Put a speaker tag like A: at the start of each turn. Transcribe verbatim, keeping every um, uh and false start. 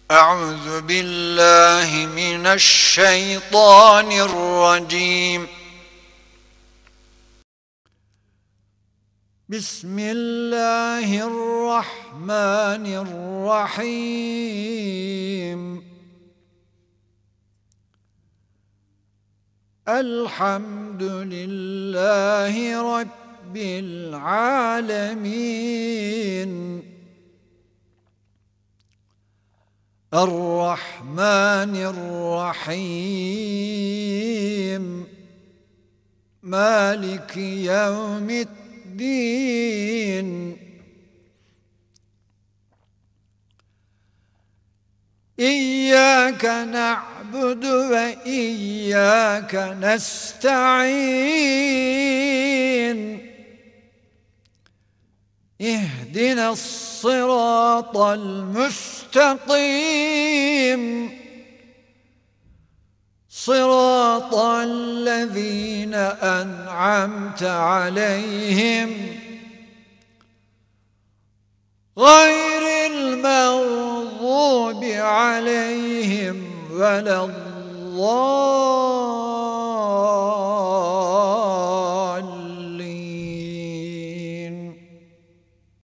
A: أعوذ بالله من الشيطان الرجيم. بسم الله الرحمن الرحيم. الحمد لله رب العالمين، الرحمن الرحيم، مالك يوم الدين. إياك نعبد وإياك نستعين، اهدنا الصراط المستقيم، صراط الذين أنعمت عليهم غير المغضوب عليهم ولا الضالين.